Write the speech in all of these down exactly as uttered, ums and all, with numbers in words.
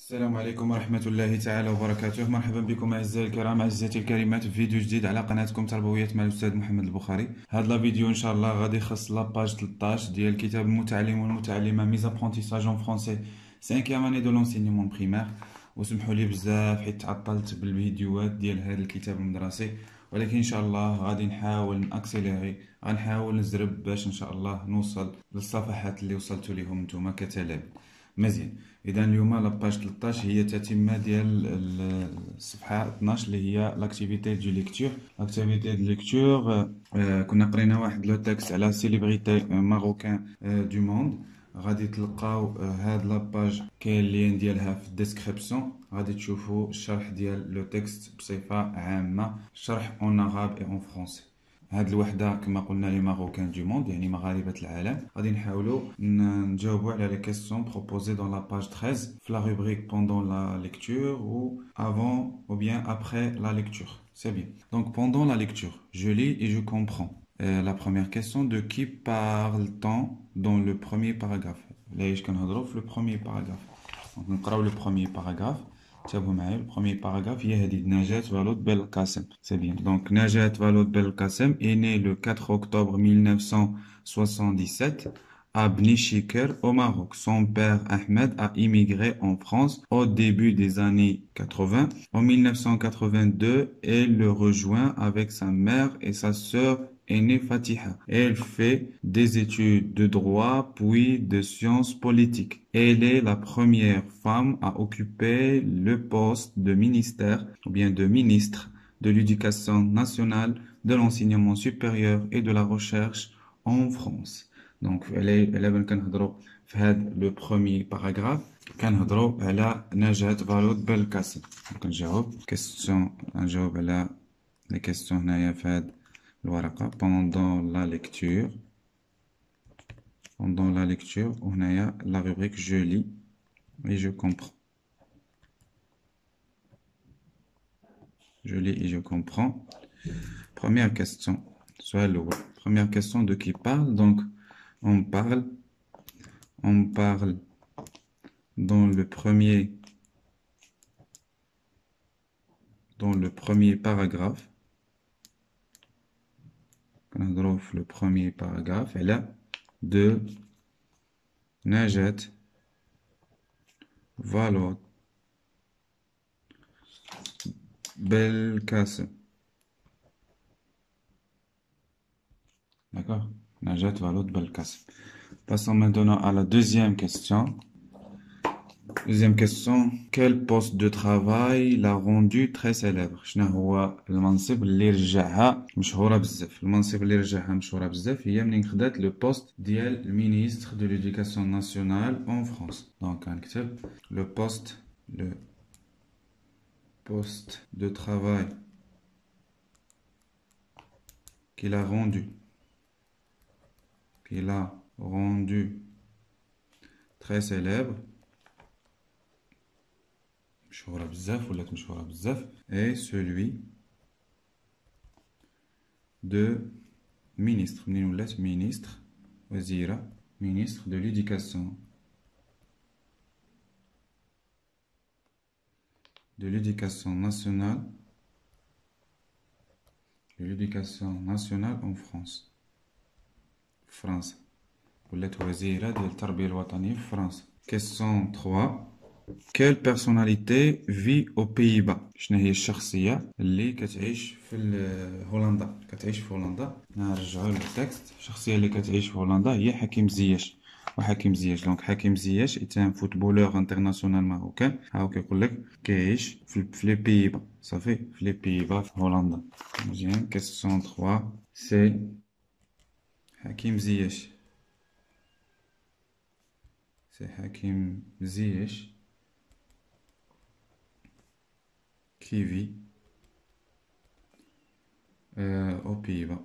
السلام عليكم ورحمة الله تعالى وبركاته. مرحبا بكم أعزائي الكرام، أعزائي الكريمات، في فيديو جديد على قناتكم تربويات مع الأستاذ محمد البخاري. هاد لا فيديو إن شاء الله غادي يخص لاباج ثلاثة عشر ديال كتاب المتعلم والمتعلمة ميز ابرونتيساج اون فرونسي سانكيام اني دو لونسينيمون بريمير. وسمحوا لي بزاف حيت تعطلت بالفيديوهات ديال هذا الكتاب المدرسي، ولكن ان شاء الله غادي نحاول ناكسيليري، غنحاول نزرب باش ان شاء الله نوصل للصفحات اللي وصلتوا ليهم نتوما كتلاميذ. مزيان، اذا اليوم لاباج ثلاثة عشر هي تتمه ديال الصفحه اثناش اللي هي لاكتيفيتي دو ليكتور. لاكتيفيتي دو ليكتور كنا قرينا واحد لو تكست على سيليبريتي ماروكان دو موند. غادي تلقاو هاد لاباج كاين اللين ديالها في الديسكريبسيون، غادي تشوفوا الشرح ديال لو تكست بصفه عامه، شرح اون عرب اي اون فرونسي. هاد الوحده كما قلنا لي ماروكان دو موند يعني مغاربه العالم. غادي نحاولوا نجاوبوا على لي كيسيون بروبوزي دون لا باج ثلاثة عشر في لا روبريك بوندون لا ليكتور ou avant ou bien après la lecture. C'est bien. Donc pendant la lecture, je lis et je comprends. Euh, la première question, de qui parle-t-on dans le premier paragraphe? Là, je كنهضروا في le premier paragraphe. Donc نقراو le premier paragraphe. تابعوا معايا. Le premier paragraphe هي هذه نجاة فالود بلقاسم. C'est bien. Donc نجاة فالود بلقاسم est née le quatre octobre mille neuf cent soixante-dix-sept à Bni Chikr au Maroc. Son père Ahmed a immigré en France au début des années quatre-vingts. En mille neuf cent quatre-vingt-deux, elle le rejoint avec sa mère et sa sœur aînée Fatiha. Elle fait des études de droit puis de sciences politiques. Elle est la première femme à occuper le poste de ministère ou bien de ministre de l'éducation nationale, de l'enseignement supérieur et de la recherche en France. Donc elle كنهضروا في هذا لو بروميي باراغراف كنهضروا على نجاة فالود بلقاسم. كنجاوب كيسيون، نجاوب على لي كيسيون هنايا في هذا الورقه. pendant la lecture pendant la lecture وهنايا la rubrique je lis et je comprends. je lis et je comprends. Première question, السؤال الأول. Première question, de qui parle? Donc on parle on parle dans le premier dans le premier paragraphe. Le premier paragraphe est là de Najat Valod Belkacem. D'accord? Najat Valod Belkacem. Passons maintenant à la deuxième question. Deuxième question, quel poste de travail l'a rendu très célèbre? شنو هو المنصب اللي رجعها مشهورة بزاف؟ المنصب اللي رجعها مشهورة بزاف هي منين خدات لو بوست ديال المينيستر دو ليدوكاسيون ناسيونال اون فرانس. دونك غنكتب لو بوست لو بوست دو travail qu'il a rendu qu'il a rendu très célèbre. مشهورة بزاف ولات مشهورة بزاف. et celui de ministre. منين ولات ministre وزيرة ministre de l'éducation de l'éducation nationale de l'éducation nationale en France. فرنسا ولات وزيرة ديال التربية الوطنية في فرنسا. question trois. Quelle personnalité vit aux Pays-Bas? شنو هي الشخصية اللي كتعيش في هولندا؟ كتعيش في هولندا. نرجعوا للتكست. الشخصية اللي كتعيش في هولندا هي حكيم زياش. وحكيم زياش دونك حكيم زياش est un footballeur international marocain. هاو كيقول لك كيعيش في لي بيبا. صافي في لي بيبا في هولندا. مزيان. question trois c'est حكيم زياش. c'est حكيم زياش qui vit euh, aux Pays-Bas.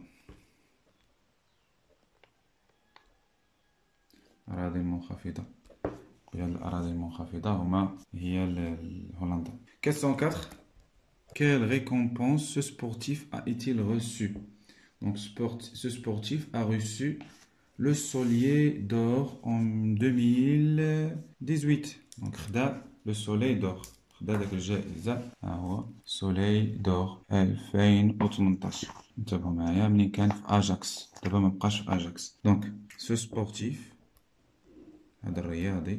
الأراضي المنخفضة. الأراضي المنخفضة هما هي هولندا. question quatre. Quelle récompense ce sportif a-t-il reçu? Donc sport, ce sportif a reçu le Solier d'or en deux mille dix-huit. Donc خدا le soleil dort. خدا داك الجائزة ها هو soleil dort ألفين وثمنطاش. انتبهوا معايا منين كان في أجاكس، دابا مبقاش في أجاكس. دونك سو سبورتيف هذا الرياضي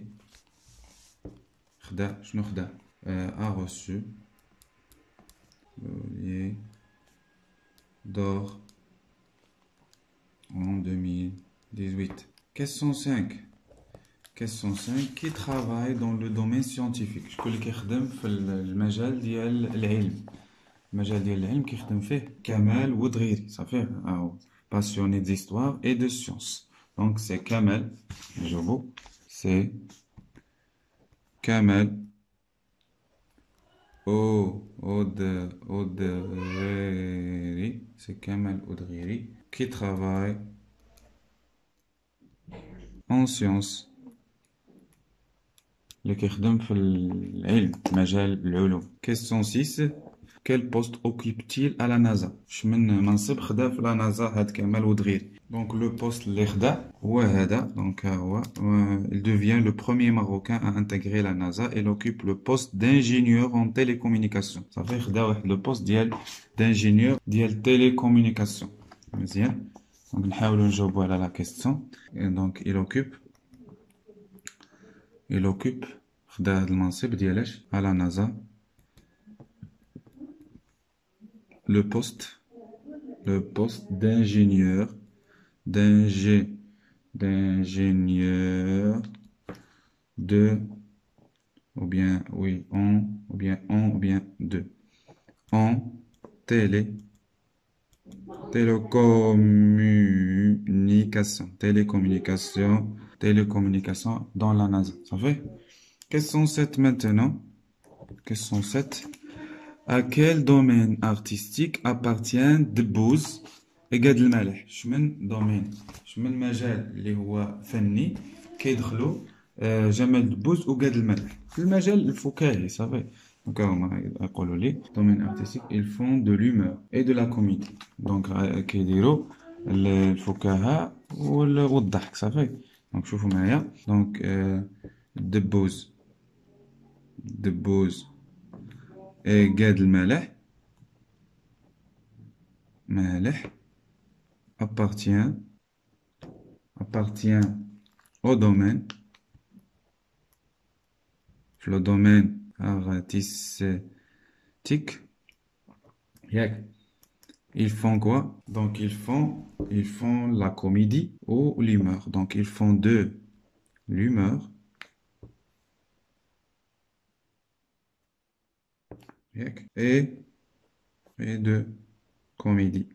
خدا شنو خدا أ reçu soleil dort en deux mille dix-huit. Question cinq. Question cinq. Qui travaille dans le domaine scientifique؟ شكون اللي كيخدم في المجال ديال العلم؟ المجال ديال العلم كيخدم فيه كمال ودغيري صافي هاهو passionné d'histoire et de sciences. Donc c'est Kamel نجاوبو c'est Kamel او Od Odghiri c'est Kamel Odghiri qui travaille en sciences اللي كيخدم في العلم مجال العلوم. Question six. Quel poste occupe-t-il à la NASA؟ شمن منصب خدا في لا نازا هاد كمال ودغيري. Donc le poste اللي خدا هو هذا. Donc ها هو il devient le premier Marocain à intégrer la NASA. Il occupe le poste d'ingénieur en télécommunication. صافي خدا واحد le poste ديال d'ingénieur ديال télécommunication. مزيان. Donc نحاولوا نجاوبوا على la question. Et donc il occupe il occupe خدا هاد المنصب ديالاش à la NASA le poste le poste d'ingénieur d'ingé d'ingénieur de ou bien oui en ou bien en ou bien de en télé télécommunication télécommunication télécommunication dans la NASA. Ça fait question sept maintenant. Question sept. À quel domaine artistique appartient Debbouze et Gad el-Maleh؟ شمن domaine شمن مجال اللي هو فني كيدخلوا جمال دبوز و Gad el-Maleh في المجال الفكاهي صافي. دونك هما يقولوا لي domaine artistique ils font de l'humour et de la comédie. دونك كيديروا الفكاهه والضحك صافي. دونك شوفوا معايا. دونك دبوز دبوز et Gad el-Maleh Maleh appartient appartient au domaine le domaine artistique. Ils font quoi? Donc ils font ils font la comédie ou l'humeur. Donc ils font de l'humeur et et de comédie.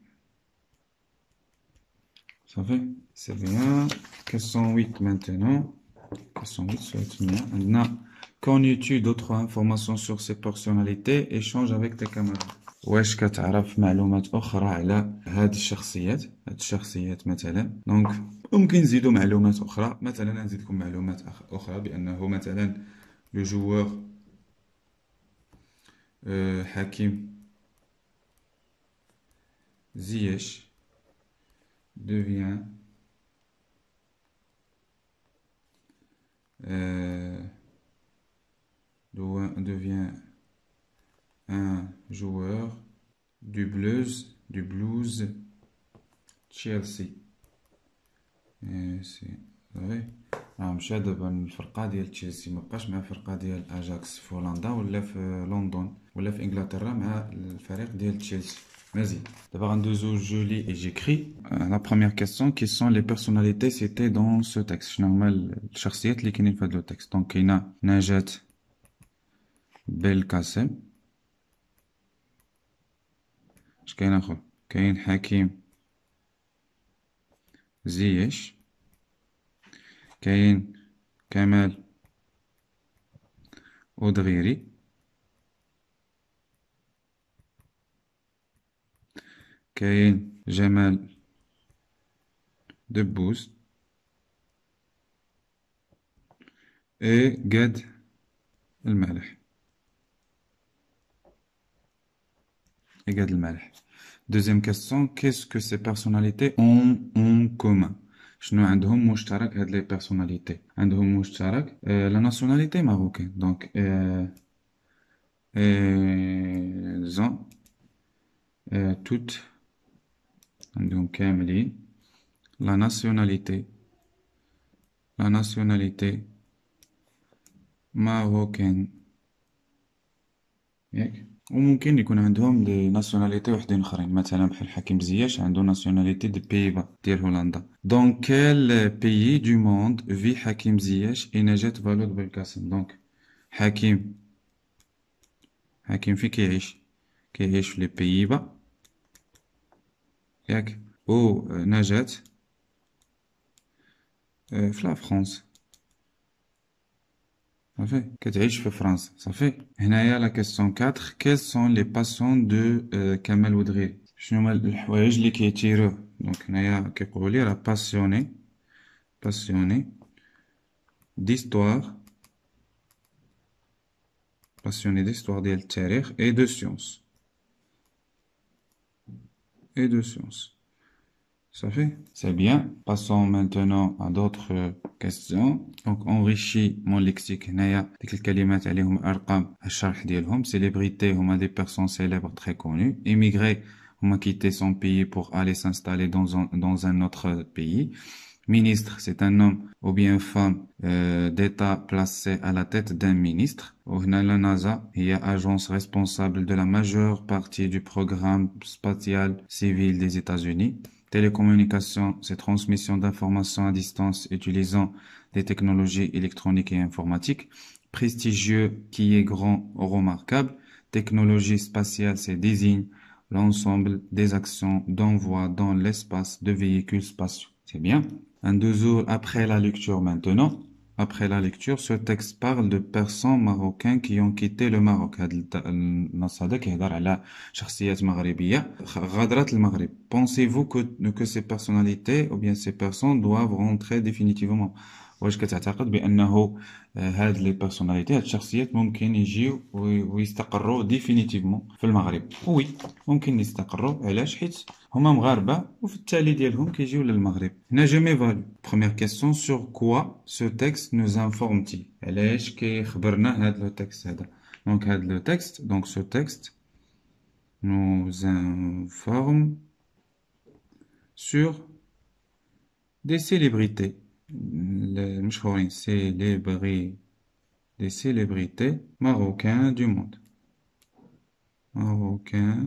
Ça fait? C'est bien. Question huit maintenant. Question huit, c'est bien. Maintenant, connais-tu d'autres informations sur ces personnalités? Échange avec tes camarades. واش كتعرف معلومات أخرى على هاد الشخصيات؟ هاد الشخصيات مثلا. دونك ممكن نزيدو معلومات أخرى. مثلا نزيدكم معلومات أخرى بأنه مثلا لو جوور أه حكيم زياش devient euh, devient un joueur du blues du blues Chelsea. c'est vrai راه مشى دابا الفرقه ديال تشيلسي مابقاش مع الفرقه ديال اجاكس في هولندا ولا في لندن ولا في انجلترا مع الفريق ديال تشيلسي. مزيان دابا غندوزو جو لي اي جيكري. لا بروميير كيسيون كي سون لي بيرسوناليتي سيتي دون سو تكست. شنو هما الشخصيات اللي كاينين في هذا لو تكست؟ دونك كاينه نجاة بلقاسم. اش كاين اخر؟ كاين حكيم زياش. كاين كمال أودغيري. كاين جمال دبوز et Gad el-Maleh et Gad el-Maleh. Deuxième question, qu'est-ce que ces personnalités ont en commun? شنو عندهم مشترك هاد لي بيرسوناليتي؟ عندهم مشترك لا ناسيوناليتي ماروكان. دونك ils ont toutes عندهم كاملين la nationalité la nationalité marocaine ياك. وممكن يكون عندهم دي ناسيوناليتي وحدين اخرين، مثلا بحال حكيم زياش عنده ناسيوناليتي دي بيبا ديال هولندا. دونك كال بيي دو موند في حكيم زياش اي نجاة فالود بلقاسم. دونك حكيم حكيم في كيعيش؟ كيعيش في لي بيبا ياك. و نجاة في لا فرنسا صافي، كتعيش في فرنسا صافي. هنايا لا كيسيون أربعة، كيل سون لي باسيون دو كمال ودغيري؟ شنو هما الحوايج اللي كيتيروه؟ دونك هنايا كيقولوا لي راه باسيوني باسيوني ديستوار باسيوني ديستوار ديال التاريخ اي دو سيونس اي دو سيونس صافي. C'est bien. Passons maintenant à d'autres questions. Donc enrichis mon lexique. هنايا ديك الكلمات عليهم ارقام الشرح ديالهم. Célébrité هما des personnes célèbres très connues. Immigré هما quitter son pays pour aller s'installer dans un dans un autre pays. Ministre, c'est un homme ou bien femme euh, d'État placé à la tête d'un ministre. وهنا la NASA هي agence responsable de la majeure partie du programme spatial civil des États-Unis. Télécommunications, c'est transmission d'informations à distance utilisant des technologies électroniques et informatiques. Prestigieux, qui est grand ou remarquable. Technologie spatiale, c'est désigne l'ensemble des actions d'envoi dans l'espace de véhicules spatiaux. C'est bien. Un deux jours après la lecture maintenant. Après la lecture, ce texte parle de personnes marocaines qui ont quitté le Maroc. النص هذا كيهضر على شخصيات مغربية غادرت المغرب. Pensez-vous que, que ces personnalités ou bien ces personnes doivent rentrer définitivement؟ واش كتعتقد بأنه هاد لي بيرسوناليتي هاد الشخصيات ممكن يجيو ويستقروا ديفينيتيفمون في المغرب؟ وي ممكن يستقروا. علاش؟ حيت هما مغاربة وفي التالي ديالهم كيجيو للمغرب. هنا جو ميفالو. Première question, sur quoi ce texte nous informe-t-il؟ علاش كيخبرنا هاد لو تكست هذا؟ دونك هاد لو تكست دونك ce texte nous informe sur des célébrités المشهورين célébri des célébrités marocains du monde marocains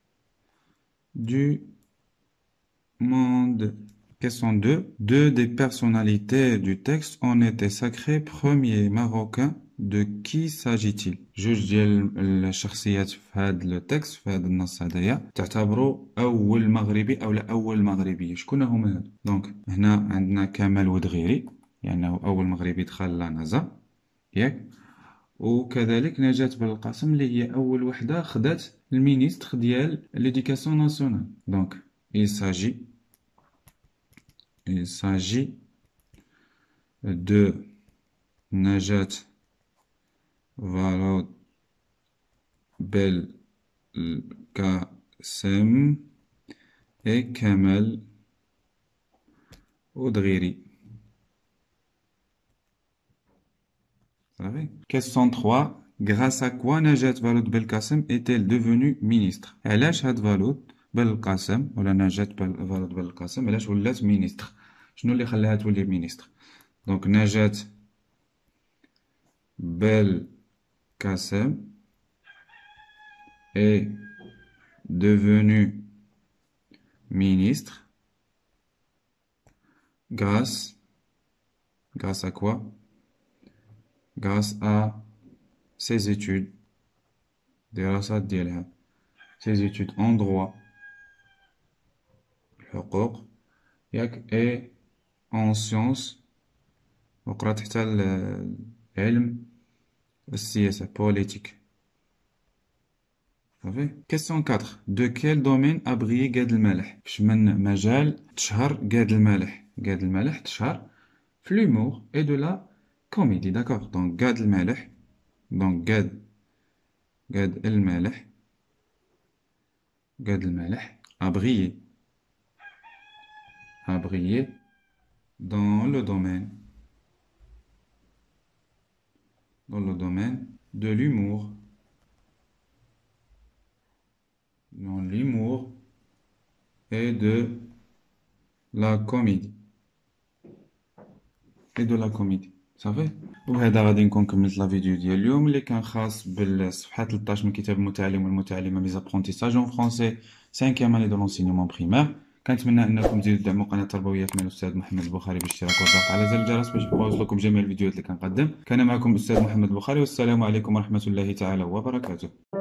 du monde. Question deux. Deux des personnalités du texte ont été sacrés premiers marocains. De qui s'agit-il؟ جوج ديال الشخصيات في هذا التكست في هذا النص هذايا تعتبروا اول مغربي او لا اول مغربيه. شكون هما هادو؟ دونك هنا عندنا كمال ودغيري لانه يعني اول مغربي دخل لا نازا ياك. وكذلك نجاة بلقاسم اللي هي اول وحده خدات المينيستر ديال ليديكاسيون ناسيونال. دونك il s'agit il s'agit de Najat Vallaud Belkacem et Kamel Oudghiri. Question trois. Grâce à quoi Najat Vallaud Belkacem est-elle devenue ministre؟ علاش هاد فالود بالقاسم ولا نجاة فالود بالقاسم علاش ولات مينيستر؟ شنو اللي خلاها تولي مينيستر؟ دونك نجاة Belkacem est devenue ministre grâce grâce à quoi? Grâce à ses études دراسات ديالها ses études en droit الحقوق ياك et en sciences وقرات حتى العلم السياسة politique. صافي. Question quatre. De quel domaine a brillé Gad Elmaleh؟ فاش من مجال تشهر Gad Elmaleh؟ Gad Elmaleh تشهر في l'humour et de la comédie. D'accord. Donc Gad Elmaleh donc Gad Gad Elmaleh Gad Elmaleh a brillé a brillé dans le domaine dans le domaine de l'humour dans l'humour et de la comédie et de la comédie صافي. وبهذا غادي نكون كملت لا فيديو ديال اليوم اللي كان خاص بالصفحه ثلاثطاش من كتاب المتعلم والمتعلمه مي زابرونتيساج اون فرونسي خمسة اني دو لونسينيومون بريمير. كنتمنى انكم تزيدوا تدعموا قناه تربويات مع الاستاذ محمد البخاري بالاشتراك والضغط على زر الجرس باش يوصلكم جميع الفيديوهات اللي كنقدم. كان معكم الاستاذ محمد البخاري والسلام عليكم ورحمه الله تعالى وبركاته.